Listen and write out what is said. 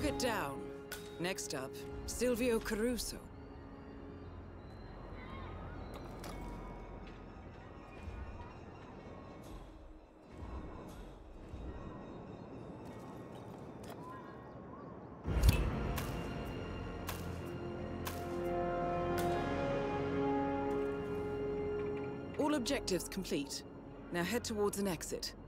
Target down. Next up, Silvio Caruso. All objectives complete. Now head towards an exit.